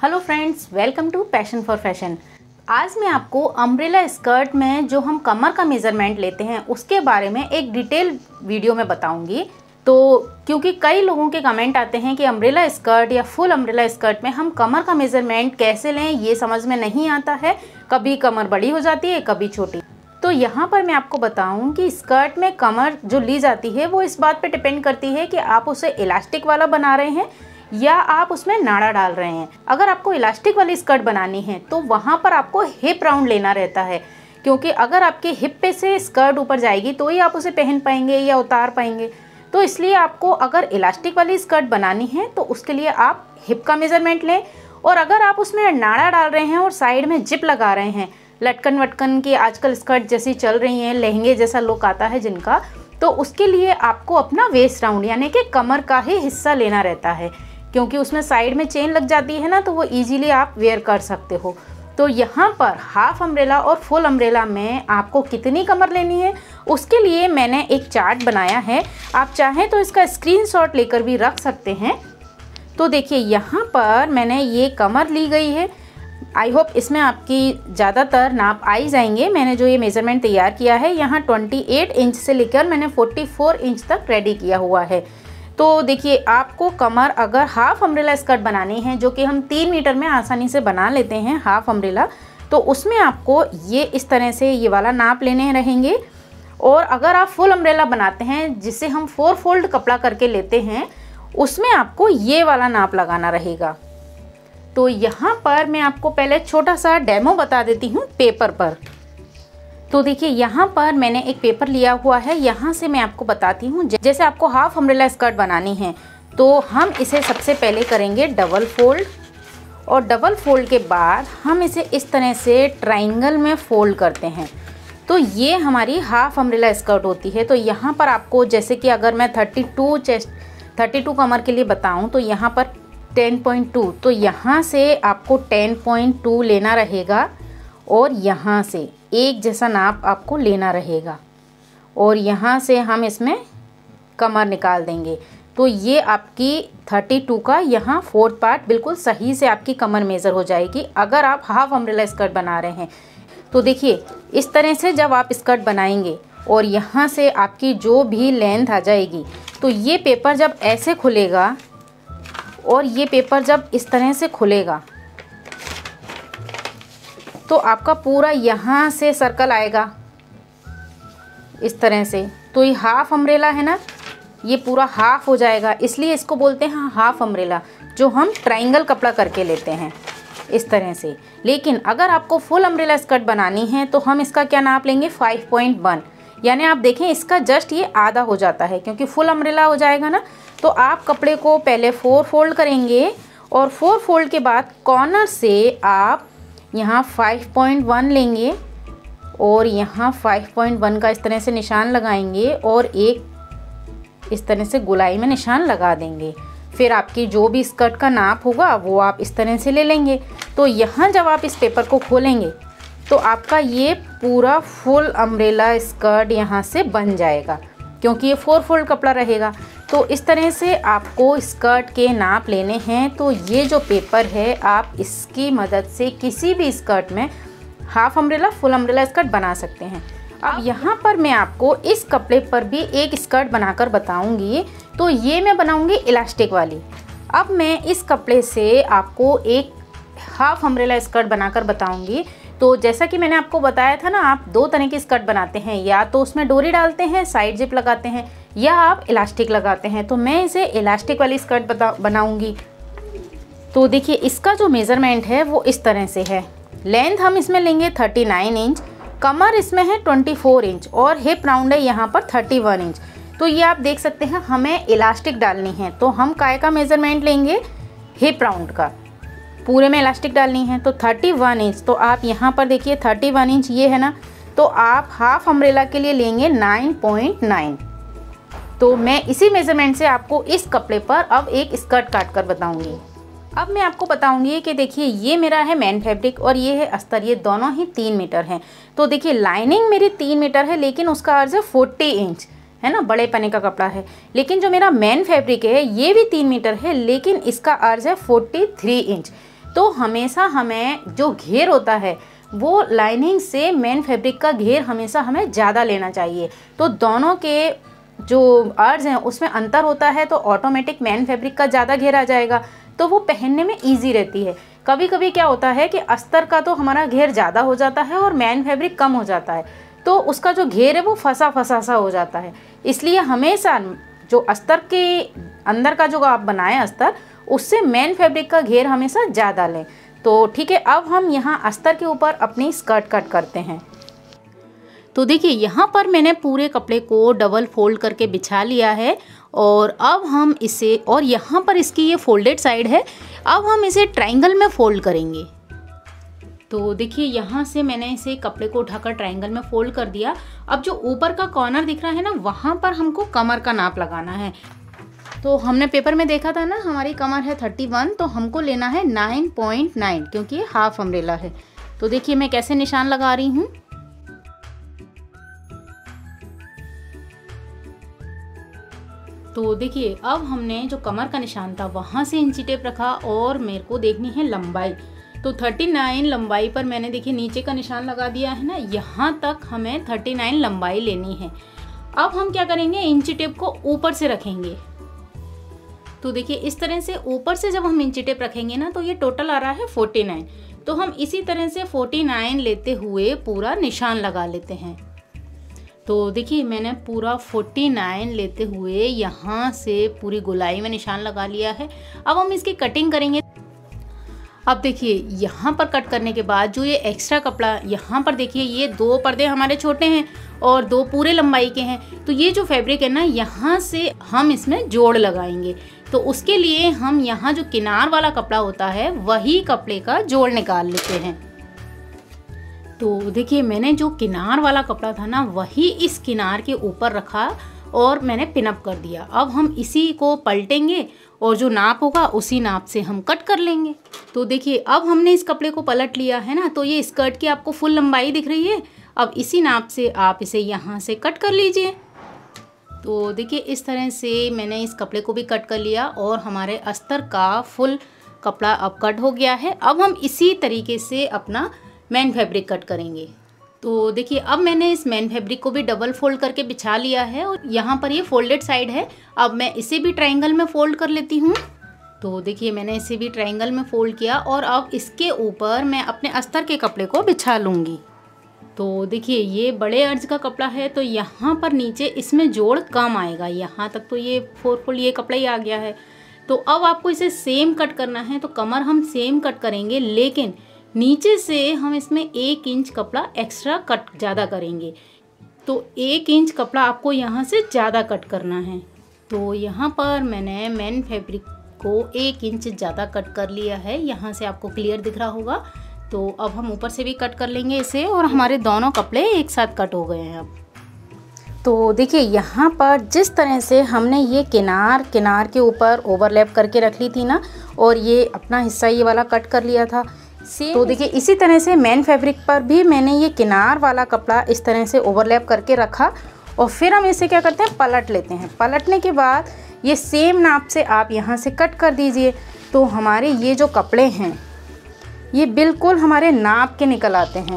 Hello friends, welcome to passion for fashion. आज मैं आपको अम्ब्रेला स्कर्ट में जो हम कमर का मेज़रमेंट लेते हैं उसके बारे में एक डिटेल वीडियो में बताऊंगी। तो क्योंकि कई लोगों के कमेंट आते हैं कि अम्ब्रेला स्कर्ट या फुल अम्ब्रेला स्कर्ट में हम कमर का मेज़रमेंट कैसे लें, ये समझ में नहीं आता है। कभी कमर बड़ी हो जाती है, कभी छोटी। तो यहाँ पर मैं आपको बताऊं कि स्कर्ट में कमर जो ली जाती है वो इस बात पे डिपेंड करती है कि आप उसे इलास्टिक वाला बना रहे हैं या आप उसमें नाड़ा डाल रहे हैं। अगर आपको इलास्टिक वाली स्कर्ट बनानी है तो वहाँ पर आपको हिप राउंड लेना रहता है, क्योंकि अगर आपके हिप पे से स्कर्ट ऊपर जाएगी तो ही आप उसे पहन पाएंगे या उतार पाएंगे। तो इसलिए आपको अगर इलास्टिक वाली स्कर्ट बनानी है तो उसके लिए आप हिप का मेज़रमेंट लें। और अगर आप उसमें नाड़ा डाल रहे हैं और साइड में जिप लगा रहे हैं, लटकन वटकन की आजकल स्कर्ट जैसी चल रही हैं, लहंगे जैसा लुक आता है जिनका, तो उसके लिए आपको अपना वेस्ट राउंड यानी कि कमर का ही हिस्सा लेना रहता है, क्योंकि उसमें साइड में चेन लग जाती है ना, तो वो इजीली आप वेयर कर सकते हो। तो यहाँ पर हाफ अम्ब्रेला और फुल अम्ब्रेला में आपको कितनी कमर लेनी है उसके लिए मैंने एक चार्ट बनाया है। आप चाहें तो इसका स्क्रीनशॉट लेकर भी रख सकते हैं। तो देखिए यहाँ पर मैंने ये कमर ली गई है। आई होप इसमें आपकी ज़्यादातर नाप आ ही जाएंगे। मैंने जो ये मेज़रमेंट तैयार किया है यहाँ 28 इंच से लेकर मैंने 44 इंच तक रेडी किया हुआ है। तो देखिए आपको कमर अगर हाफ अम्ब्रेला स्कर्ट बनानी है, जो कि हम 3 मीटर में आसानी से बना लेते हैं हाफ अम्ब्रेला, तो उसमें आपको ये इस तरह से ये वाला नाप लेने रहेंगे। और अगर आप फुल अम्ब्रेला बनाते हैं जिसे हम 4 फोल्ड कपड़ा करके लेते हैं, उसमें आपको ये वाला नाप लगाना रहेगा। तो यहाँ पर मैं आपको पहले छोटा सा डेमो बता देती हूँ पेपर पर। तो देखिए यहाँ पर मैंने एक पेपर लिया हुआ है, यहाँ से मैं आपको बताती हूँ। जैसे आपको हाफ अम्ब्रेला स्कर्ट बनानी है तो हम इसे सबसे पहले करेंगे डबल फोल्ड, और डबल फोल्ड के बाद हम इसे इस तरह से ट्रायंगल में फोल्ड करते हैं। तो ये हमारी हाफ अम्ब्रेला स्कर्ट होती है। तो यहाँ पर आपको, जैसे कि अगर मैं 32 कमर के लिए बताऊँ तो यहाँ पर 10.2, तो यहाँ से आपको 10.2 लेना रहेगा और यहाँ से एक जैसा नाप आपको लेना रहेगा, और यहाँ से हम इसमें कमर निकाल देंगे। तो ये आपकी 32 का यहाँ 4th पार्ट बिल्कुल सही से आपकी कमर मेज़र हो जाएगी अगर आप हाफ अम्ब्रेला स्कर्ट बना रहे हैं। तो देखिए इस तरह से जब आप स्कर्ट बनाएंगे और यहाँ से आपकी जो भी लेंथ आ जाएगी, तो ये पेपर जब ऐसे खुलेगा और ये पेपर जब इस तरह से खुलेगा तो आपका पूरा यहाँ से सर्कल आएगा इस तरह से। तो ये हाफ अम्ब्रेला है ना, ये पूरा हाफ हो जाएगा, इसलिए इसको बोलते हैं हाफ अम्ब्रेला, जो हम ट्रायंगल कपड़ा करके लेते हैं इस तरह से। लेकिन अगर आपको फुल अम्ब्रेला स्कर्ट बनानी है तो हम इसका क्या नाप लेंगे, 5.1, यानी आप देखें इसका जस्ट ये आधा हो जाता है, क्योंकि फुल अम्ब्रेला हो जाएगा ना। तो आप कपड़े को पहले 4 फोल्ड करेंगे और 4 फोल्ड के बाद कॉर्नर से आप यहाँ 5.1 लेंगे और यहाँ 5.1 का इस तरह से निशान लगाएंगे और एक इस तरह से गोलाई में निशान लगा देंगे। फिर आपकी जो भी स्कर्ट का नाप होगा वो आप इस तरह से ले लेंगे। तो यहाँ जब आप इस पेपर को खोलेंगे तो आपका ये पूरा फुल अम्ब्रेला स्कर्ट यहाँ से बन जाएगा, क्योंकि ये 4 फोल्ड कपड़ा रहेगा। तो इस तरह से आपको स्कर्ट के नाप लेने हैं। तो ये जो पेपर है आप इसकी मदद से किसी भी स्कर्ट में half umbrella full umbrella skirt बना सकते हैं। अब यहाँ पर मैं आपको इस कपड़े पर भी एक स्कर्ट बनाकर बताऊंगी। तो ये मैं बनाऊंगी इलास्टिक वाली। अब मैं इस कपड़े से आपको एक हाफ अम्ब्रेला स्कर्ट बनाकर बताऊंगी। तो जैसा कि मैंने आपको बताया था ना, आप 2 तरह की स्कर्ट बनाते हैं, या तो उसमें डोरी डालते हैं, साइड जिप लगाते हैं, या आप इलास्टिक लगाते हैं। तो मैं इसे इलास्टिक वाली स्कर्ट बनाऊंगी। तो देखिए इसका जो मेज़रमेंट है वो इस तरह से है। लेंथ हम इसमें लेंगे 39 इंच, कमर इसमें है 24 इंच और हिप राउंड है यहाँ पर 31 इंच। तो ये आप देख सकते हैं हमें इलास्टिक डालनी है, तो हम काय का मेज़रमेंट लेंगे, हिप राउंड का। पूरे में इलास्टिक डालनी है तो 31 इंच। तो आप यहाँ पर देखिए 31 इंच ये है ना, तो आप हाफ अम्ब्रेला के लिए लेंगे 9.9। तो मैं इसी मेज़रमेंट से आपको इस कपड़े पर अब एक स्कर्ट काट कर बताऊँगी। अब मैं आपको बताऊंगी कि देखिए ये मेरा है मैन फैब्रिक और ये है अस्तर, ये दोनों ही 3 मीटर हैं। तो देखिए लाइनिंग मेरी 3 मीटर है, लेकिन उसका अर्ज है 40 इंच, है ना, बड़े पने का कपड़ा है। लेकिन जो मेरा मैन फैब्रिक है ये भी 3 मीटर है, लेकिन इसका अर्ज है 43 इंच। तो हमेशा हमें जो घेर होता है वो लाइनिंग से मेन फैब्रिक का घेर हमेशा हमें ज़्यादा लेना चाहिए। तो दोनों के जो अर्ज हैं उसमें अंतर होता है, तो ऑटोमेटिक मेन फैब्रिक का ज़्यादा घेर आ जाएगा, तो वो पहनने में ईजी रहती है। कभी कभी क्या होता है कि अस्तर का तो हमारा घेर ज़्यादा हो जाता है और मेन फैब्रिक कम हो जाता है, तो उसका जो घेर है वो फंसा फंसा सा हो जाता है। इसलिए हमेशा जो अस्तर के अंदर का जो आप बनाएं अस्तर, उससे मेन फैब्रिक का घेर हमेशा ज़्यादा लें। तो ठीक है, अब हम यहाँ अस्तर के ऊपर अपनी स्कर्ट कट करते हैं। तो देखिए यहाँ पर मैंने पूरे कपड़े को डबल फोल्ड करके बिछा लिया है और अब हम इसे, और यहाँ पर इसकी ये फोल्डेड साइड है, अब हम इसे ट्रायंगल में फोल्ड करेंगे। तो देखिए यहाँ से मैंने इसे कपड़े को उठाकर ट्रायंगल में फोल्ड कर दिया। अब जो ऊपर का कॉर्नर दिख रहा है ना, वहाँ पर हमको कमर का नाप लगाना है। तो हमने पेपर में देखा था ना, हमारी कमर है 31, तो हमको लेना है 9.9 क्योंकि ये हाफ अम्ब्रेला है। तो देखिए मैं कैसे निशान लगा रही हूँ। तो देखिए अब हमने जो कमर का निशान था वहाँ से इंची टेप रखा और मेरे को देखनी है लंबाई। तो 39 लंबाई पर मैंने देखिए नीचे का निशान लगा दिया है ना, यहाँ तक हमें 39 लंबाई लेनी है। अब हम क्या करेंगे, इंची टेप को ऊपर से रखेंगे। तो देखिए इस तरह से ऊपर से जब हम इंची टेप रखेंगे ना, तो ये टोटल आ रहा है 49। तो हम इसी तरह से 49 लेते हुए पूरा निशान लगा लेते हैं। तो देखिए मैंने पूरा 49 लेते हुए यहाँ से पूरी गोलाई में निशान लगा लिया है। अब हम इसकी कटिंग करेंगे। अब देखिए यहाँ पर कट करने के बाद जो ये एक्स्ट्रा कपड़ा, यहाँ पर देखिए ये 2 पर्दे हमारे छोटे हैं और 2 पूरे लंबाई के हैं। तो ये जो फैब्रिक है ना, यहाँ से हम इसमें जोड़ लगाएंगे। तो उसके लिए हम यहाँ जो किनार वाला कपड़ा होता है वही कपड़े का जोड़ निकाल लेते हैं। तो देखिए मैंने जो किनार वाला कपड़ा था ना, वही इस किनार के ऊपर रखा और मैंने पिनअप कर दिया। अब हम इसी को पलटेंगे और जो नाप होगा उसी नाप से हम कट कर लेंगे। तो देखिए अब हमने इस कपड़े को पलट लिया है ना, तो ये स्कर्ट की आपको फुल लंबाई दिख रही है। अब इसी नाप से आप इसे यहाँ से कट कर लीजिए। तो देखिए इस तरह से मैंने इस कपड़े को भी कट कर लिया और हमारे अस्तर का फुल कपड़ा अब कट हो गया है। अब हम इसी तरीके से अपना मेन फैब्रिक कट करेंगे। तो देखिए अब मैंने इस मेन फैब्रिक को भी डबल फोल्ड करके बिछा लिया है और यहाँ पर ये फोल्डेड साइड है। अब मैं इसे भी ट्रायंगल में फोल्ड कर लेती हूँ। तो देखिए मैंने इसे भी ट्रायंगल में फोल्ड किया और अब इसके ऊपर मैं अपने अस्तर के कपड़े को बिछा लूँगी। तो देखिए ये बड़े अर्ज का कपड़ा है, तो यहाँ पर नीचे इसमें जोड़ कम आएगा। यहाँ तक तो ये 4 फोल्ड ये कपड़ा ही आ गया है। तो अब आपको इसे सेम कट करना है। तो कमर हम सेम कट करेंगे, लेकिन नीचे से हम इसमें 1 इंच कपड़ा एक्स्ट्रा कट ज़्यादा करेंगे। तो 1 इंच कपड़ा आपको यहाँ से ज़्यादा कट करना है। तो यहाँ पर मैंने मेन फैब्रिक को 1 इंच ज़्यादा कट कर लिया है। यहाँ से आपको क्लियर दिख रहा होगा। तो अब हम ऊपर से भी कट कर लेंगे इसे और हमारे दोनों कपड़े एक साथ कट हो गए हैं अब। तो देखिए यहाँ पर जिस तरह से हमने ये किनार के ऊपर ओवरलैप करके रख ली थी ना, और ये अपना हिस्सा ये वाला कट कर लिया था सेम। तो देखिए इसी तरह से मेन फैब्रिक पर भी मैंने ये किनार वाला कपड़ा इस तरह से ओवरलैप करके रखा और फिर हम इसे क्या करते हैं, पलट लेते हैं। पलटने के बाद ये सेम नाप से आप यहाँ से कट कर दीजिए। तो हमारे ये जो कपड़े हैं ये बिल्कुल हमारे नाप के निकल आते हैं।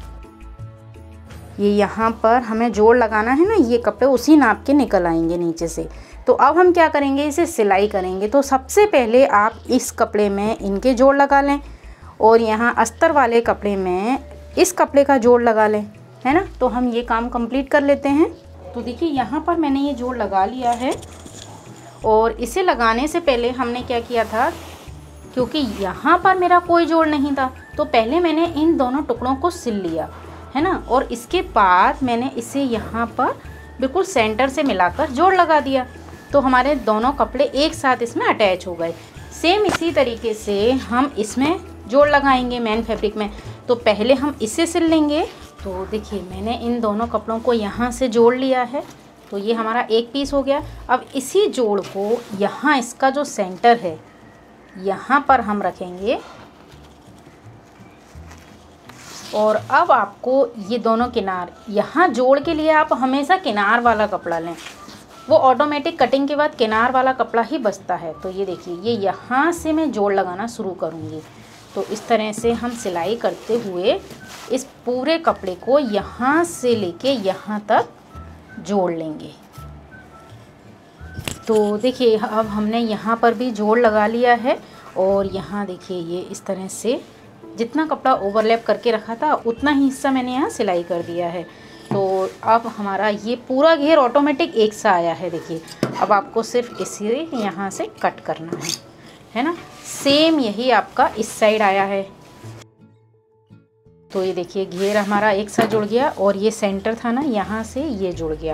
ये यहाँ पर हमें जोड़ लगाना है ना, ये कपड़े उसी नाप के निकल आएंगे नीचे से। तो अब हम क्या करेंगे, इसे सिलाई करेंगे। तो सबसे पहले आप इस कपड़े में इनके जोड़ लगा लें और यहाँ अस्तर वाले कपड़े में इस कपड़े का जोड़ लगा लें, है ना। तो हम ये काम कंप्लीट कर लेते हैं। तो देखिए यहाँ पर मैंने ये जोड़ लगा लिया है और इसे लगाने से पहले हमने क्या किया था, क्योंकि यहाँ पर मेरा कोई जोड़ नहीं था, तो पहले मैंने इन दोनों टुकड़ों को सिल लिया, है ना। और इसके बाद मैंने इसे यहाँ पर बिल्कुल सेंटर से मिलाकर जोड़ लगा दिया। तो हमारे दोनों कपड़े एक साथ इसमें अटैच हो गए। सेम इसी तरीके से हम इसमें जोड़ लगाएंगे मेन फैब्रिक में। तो पहले हम इसे सिल लेंगे। तो देखिए मैंने इन दोनों कपड़ों को यहाँ से जोड़ लिया है। तो ये हमारा एक पीस हो गया। अब इसी जोड़ को यहाँ इसका जो सेंटर है यहाँ पर हम रखेंगे और अब आपको ये दोनों किनार, यहाँ जोड़ के लिए आप हमेशा किनार वाला कपड़ा लें, वो ऑटोमेटिक कटिंग के बाद किनार वाला कपड़ा ही बचता है। तो ये देखिए ये यहाँ से मैं जोड़ लगाना शुरू करूँगी। तो इस तरह से हम सिलाई करते हुए इस पूरे कपड़े को यहाँ से लेके यहाँ तक जोड़ लेंगे। तो देखिए अब हमने यहाँ पर भी जोड़ लगा लिया है और यहाँ देखिए ये इस तरह से जितना कपड़ा ओवरलैप करके रखा था उतना ही हिस्सा मैंने यहाँ सिलाई कर दिया है। तो अब हमारा ये पूरा घेर ऑटोमेटिक एक सा आया है। देखिए अब आपको सिर्फ इसे यहाँ से कट करना है ना। सेम यही आपका इस साइड आया है। तो ये देखिए घेर हमारा एक साथ जुड़ गया और ये सेंटर था ना, यहाँ से ये जुड़ गया।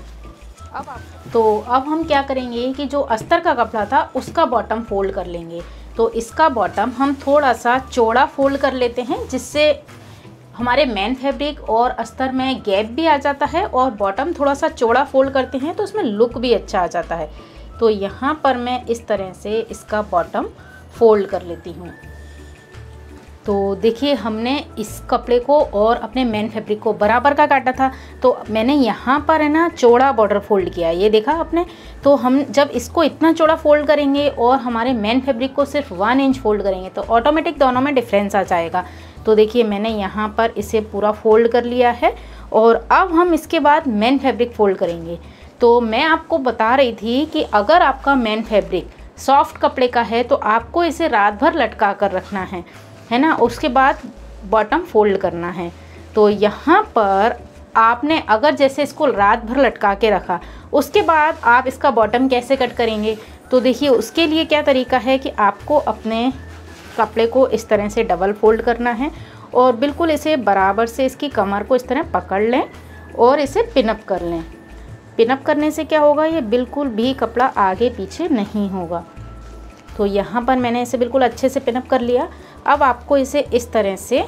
अब हम क्या करेंगे कि जो अस्तर का कपड़ा था उसका बॉटम फोल्ड कर लेंगे। तो इसका बॉटम हम थोड़ा सा चौड़ा फोल्ड कर लेते हैं, जिससे हमारे मेन फैब्रिक और अस्तर में गैप भी आ जाता है और बॉटम थोड़ा सा चौड़ा फोल्ड करते हैं तो उसमें लुक भी अच्छा आ जाता है। तो यहाँ पर मैं इस तरह से इसका बॉटम फोल्ड कर लेती हूँ। तो देखिए हमने इस कपड़े को और अपने मेन फैब्रिक को बराबर का काटा था, तो मैंने यहाँ पर है ना चौड़ा बॉर्डर फोल्ड किया, ये देखा आपने। तो हम जब इसको इतना चौड़ा फोल्ड करेंगे और हमारे मेन फैब्रिक को सिर्फ 1 इंच फोल्ड करेंगे तो ऑटोमेटिक दोनों में डिफरेंस आ जाएगा। तो देखिए मैंने यहाँ पर इसे पूरा फोल्ड कर लिया है और अब हम इसके बाद मेन फैब्रिक फोल्ड करेंगे। तो मैं आपको बता रही थी कि अगर आपका मेन फैब्रिक सॉफ्ट कपड़े का है तो आपको इसे रात भर लटका कर रखना है ना। उसके बाद बॉटम फोल्ड करना है। तो यहाँ पर आपने अगर जैसे इसको रात भर लटका के रखा, उसके बाद आप इसका बॉटम कैसे कट करेंगे। तो देखिए उसके लिए क्या तरीका है कि आपको अपने कपड़े को इस तरह से डबल फोल्ड करना है और बिल्कुल इसे बराबर से इसकी कमर को इस तरह पकड़ लें और इसे पिनअप कर लें। पिनअप करने से क्या होगा, ये बिल्कुल भी कपड़ा आगे पीछे नहीं होगा। तो यहाँ पर मैंने इसे बिल्कुल अच्छे से पिनअप कर लिया। अब आपको इसे इस तरह से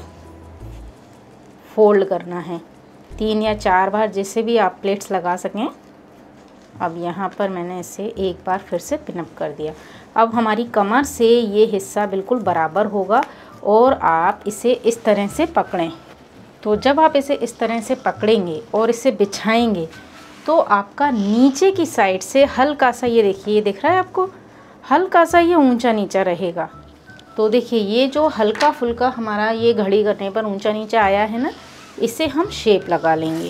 फोल्ड करना है 3 या 4 बार, जिससे भी आप प्लेट्स लगा सकें। अब यहाँ पर मैंने इसे एक बार फिर से पिनअप कर दिया। अब हमारी कमर से ये हिस्सा बिल्कुल बराबर होगा और आप इसे इस तरह से पकड़ें। तो जब आप इसे इस तरह से पकड़ेंगे और इसे बिछाएंगे तो आपका नीचे की साइड से हल्का सा, ये देखिए, ये दिख रहा है आपको, हल्का सा ये ऊंचा नीचा रहेगा। तो देखिए ये जो हल्का फुल्का हमारा ये घड़ी करने पर ऊंचा नीचा आया है ना, इसे हम शेप लगा लेंगे।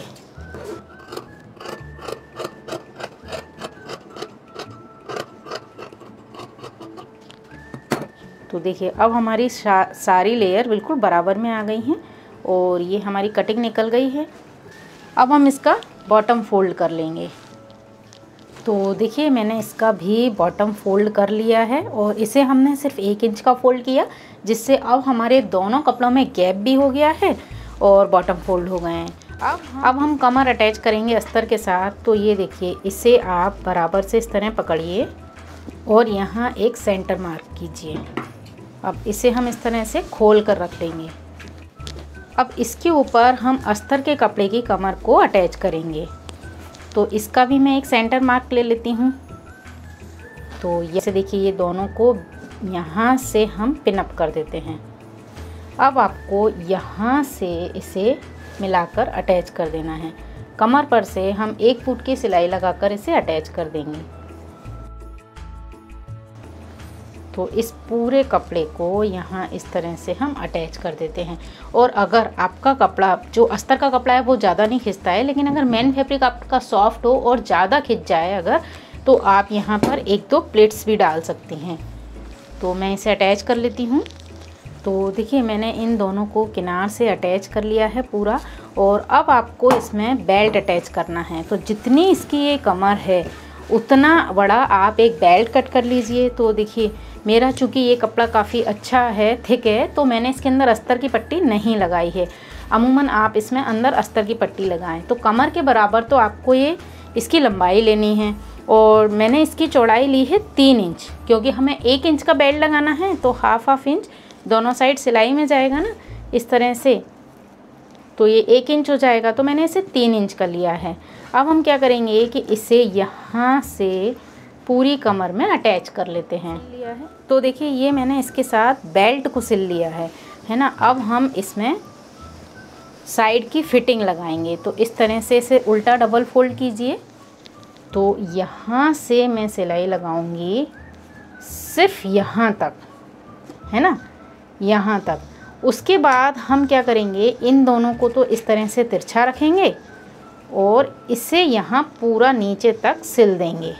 तो देखिए अब हमारी सारी लेयर बिल्कुल बराबर में आ गई हैं और ये हमारी कटिंग निकल गई है। अब हम इसका बॉटम फोल्ड कर लेंगे। तो देखिए मैंने इसका भी बॉटम फोल्ड कर लिया है और इसे हमने सिर्फ 1 इंच का फोल्ड किया, जिससे अब हमारे दोनों कपड़ों में गैप भी हो गया है और बॉटम फोल्ड हो गए हैं। अब हम कमर अटैच करेंगे अस्तर के साथ। तो ये देखिए इसे आप बराबर से इस तरह पकड़िए और यहाँ एक सेंटर मार्क कीजिए। अब इसे हम इस तरह से खोल कर रख लेंगे। अब इसके ऊपर हम अस्तर के कपड़े की कमर को अटैच करेंगे। तो इसका भी मैं एक सेंटर मार्क ले लेती हूँ। तो जैसे देखिए ये दोनों को यहाँ से हम पिनअप कर देते हैं। अब आपको यहाँ से इसे मिलाकर अटैच कर देना है। कमर पर से हम 1 फुट की सिलाई लगाकर इसे अटैच कर देंगे। तो इस पूरे कपड़े को यहाँ इस तरह से हम अटैच कर देते हैं। और अगर आपका कपड़ा जो अस्तर का कपड़ा है वो ज़्यादा नहीं खिंचता है, लेकिन अगर मेन फैब्रिक आपका सॉफ्ट हो और ज़्यादा खिंच जाए अगर, तो आप यहाँ पर 1-2 प्लेट्स भी डाल सकते हैं। तो मैं इसे अटैच कर लेती हूँ। तो देखिए मैंने इन दोनों को किनार से अटैच कर लिया है पूरा। और अब आपको इसमें बेल्ट अटैच करना है। तो जितनी इसकी ये कमर है उतना बड़ा आप एक बेल्ट कट कर लीजिए। तो देखिए मेरा चूँकि ये कपड़ा काफ़ी अच्छा है, थिक है, तो मैंने इसके अंदर अस्तर की पट्टी नहीं लगाई है। अमूमन आप इसमें अंदर अस्तर की पट्टी लगाएं। तो कमर के बराबर तो आपको ये इसकी लंबाई लेनी है और मैंने इसकी चौड़ाई ली है 3 इंच, क्योंकि हमें 1 इंच का बेल्ट लगाना है। तो हाफ इंच दोनों साइड सिलाई में जाएगा ना इस तरह से, तो ये 1 इंच हो जाएगा। तो मैंने इसे 3 इंच का लिया है। अब हम क्या करेंगे कि इसे यहाँ से पूरी कमर में अटैच कर लेते हैं। तो देखिए ये मैंने इसके साथ बेल्ट को सिल लिया है ना। अब हम इसमें साइड की फिटिंग लगाएंगे। तो इस तरह से इसे उल्टा डबल फोल्ड कीजिए। तो यहाँ से मैं सिलाई लगाऊंगी सिर्फ यहाँ तक, है ना। यहाँ तक। उसके बाद हम क्या करेंगे, इन दोनों को तो इस तरह से तिरछा रखेंगे और इसे यहाँ पूरा नीचे तक सिल देंगे।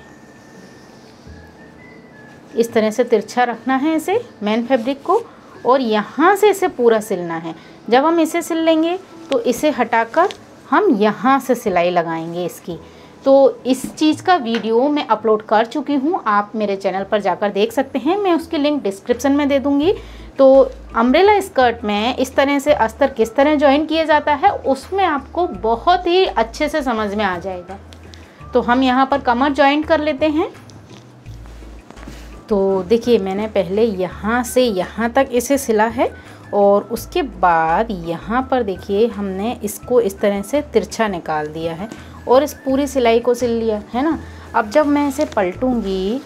इस तरह से तिरछा रखना है इसे मेन फैब्रिक को, और यहाँ से इसे पूरा सिलना है। जब हम इसे सिल लेंगे तो इसे हटाकर हम यहाँ से सिलाई लगाएंगे इसकी। तो इस चीज़ का वीडियो मैं अपलोड कर चुकी हूँ, आप मेरे चैनल पर जाकर देख सकते हैं, मैं उसकी लिंक डिस्क्रिप्शन में दे दूँगी। तो अम्ब्रेला स्कर्ट में इस तरह से अस्तर किस तरह जॉइन किया जाता है उसमें आपको बहुत ही अच्छे से समझ में आ जाएगा। तो हम यहाँ पर कमर जॉइन कर लेते हैं। तो देखिए मैंने पहले यहाँ से यहाँ तक इसे सिला है और उसके बाद यहाँ पर देखिए हमने इसको इस तरह से तिरछा निकाल दिया है और इस पूरी सिलाई को सिल लिया है ना। अब जब मैं इसे पलटूंगी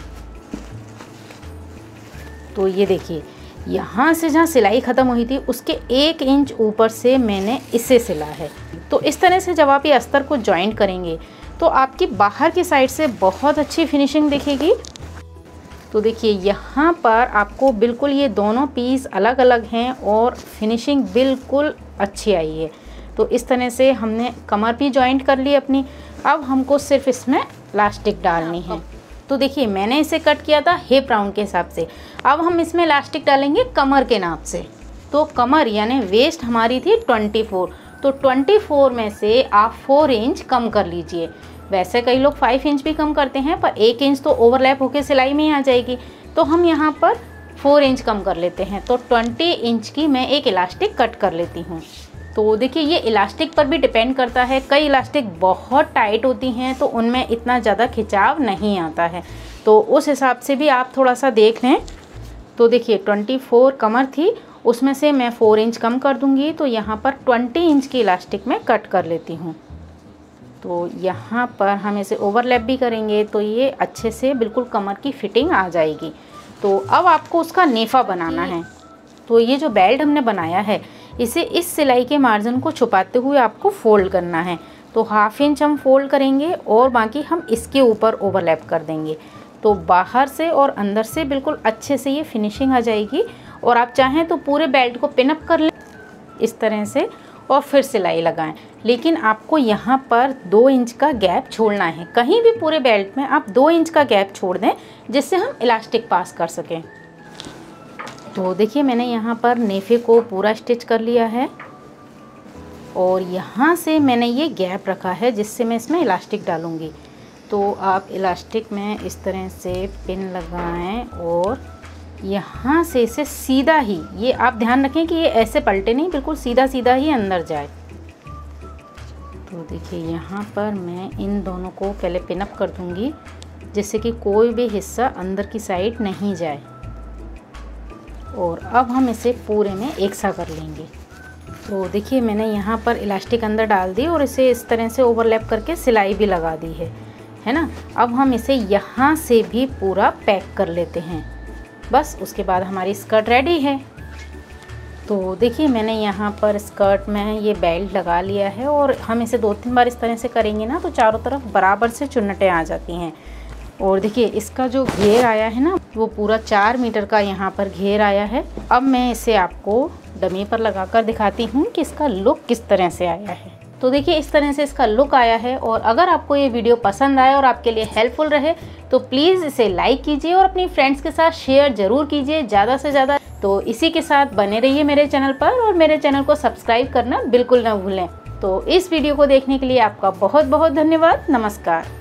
तो ये देखिए यहाँ से जहाँ सिलाई ख़त्म हुई थी उसके 1 इंच ऊपर से मैंने इसे सिला है। तो इस तरह से जब आप ये अस्तर को जॉइन करेंगे तो आपकी बाहर की साइड से बहुत अच्छी फिनिशिंग दिखेगी। तो देखिए यहाँ पर आपको बिल्कुल ये दोनों पीस अलग अलग हैं और फिनिशिंग बिल्कुल अच्छी आई है। तो इस तरह से हमने कमर भी जॉइंट कर ली अपनी। अब हमको सिर्फ इसमें इलास्टिक डालनी है। तो देखिए मैंने इसे कट किया था हिप राउंड के हिसाब से। अब हम इसमें इलास्टिक डालेंगे कमर के नाप से। तो कमर यानी वेस्ट हमारी थी 24, तो 24 में से आप 4 इंच कम कर लीजिए। वैसे कई लोग 5 इंच भी कम करते हैं, पर 1 इंच तो ओवरलैप होकर सिलाई में ही आ जाएगी। तो हम यहाँ पर 4 इंच कम कर लेते हैं। तो 20 इंच की मैं एक इलास्टिक कट कर लेती हूँ। तो देखिए ये इलास्टिक पर भी डिपेंड करता है, कई इलास्टिक बहुत टाइट होती हैं तो उनमें इतना ज़्यादा खिंचाव नहीं आता है, तो उस हिसाब से भी आप थोड़ा सा देख लें। तो देखिए 24 कमर थी, उसमें से मैं 4 इंच कम कर दूँगी। तो यहाँ पर 20 इंच की इलास्टिक मैं कट कर लेती हूँ। तो यहाँ पर हम इसे ओवरलैप भी करेंगे तो ये अच्छे से बिल्कुल कमर की फिटिंग आ जाएगी। तो अब आपको उसका नेफा बनाना है। तो ये जो बेल्ट हमने बनाया है इसे इस सिलाई के मार्जिन को छुपाते हुए आपको फोल्ड करना है। तो 1/2 इंच हम फोल्ड करेंगे और बाकी हम इसके ऊपर ओवरलैप कर देंगे। तो बाहर से और अंदर से बिल्कुल अच्छे से ये फिनिशिंग आ जाएगी। और आप चाहें तो पूरे बेल्ट को पिन अप कर लें इस तरह से और फिर सिलाई लगाएं। लेकिन आपको यहाँ पर 2 इंच का गैप छोड़ना है। कहीं भी पूरे बेल्ट में आप 2 इंच का गैप छोड़ दें जिससे हम इलास्टिक पास कर सकें। तो देखिए मैंने यहाँ पर नेफे को पूरा स्टिच कर लिया है और यहाँ से मैंने ये गैप रखा है जिससे मैं इसमें इलास्टिक डालूँगी। तो आप इलास्टिक में इस तरह से पिन लगाएं और यहाँ से इसे सीधा ही, ये आप ध्यान रखें कि ये ऐसे पलटे नहीं, बिल्कुल सीधा सीधा ही अंदर जाए। तो देखिए यहाँ पर मैं इन दोनों को पहले पिन अप कर दूँगी जिससे कि कोई भी हिस्सा अंदर की साइड नहीं जाए। और अब हम इसे पूरे में एक सा कर लेंगे। तो देखिए मैंने यहाँ पर इलास्टिक अंदर डाल दी और इसे इस तरह से ओवरलैप करके सिलाई भी लगा दी है ना। अब हम इसे यहाँ से भी पूरा पैक कर लेते हैं। बस उसके बाद हमारी स्कर्ट रेडी है। तो देखिए मैंने यहाँ पर स्कर्ट में ये बेल्ट लगा लिया है और हम इसे 2-3 बार इस तरह से करेंगे ना तो चारों तरफ बराबर से चुन्नटें आ जाती हैं। और देखिए इसका जो घेर आया है ना वो पूरा 4 मीटर का यहाँ पर घेर आया है। अब मैं इसे आपको डमी पर लगाकर दिखाती हूँ कि इसका लुक किस तरह से आया है। तो देखिए इस तरह से इसका लुक आया है। और अगर आपको ये वीडियो पसंद आए और आपके लिए हेल्पफुल रहे तो प्लीज़ इसे लाइक कीजिए और अपनी फ्रेंड्स के साथ शेयर ज़रूर कीजिए ज़्यादा से ज़्यादा। तो इसी के साथ बने रहिए मेरे चैनल पर और मेरे चैनल को सब्सक्राइब करना बिल्कुल ना भूलें। तो इस वीडियो को देखने के लिए आपका बहुत बहुत धन्यवाद। नमस्कार।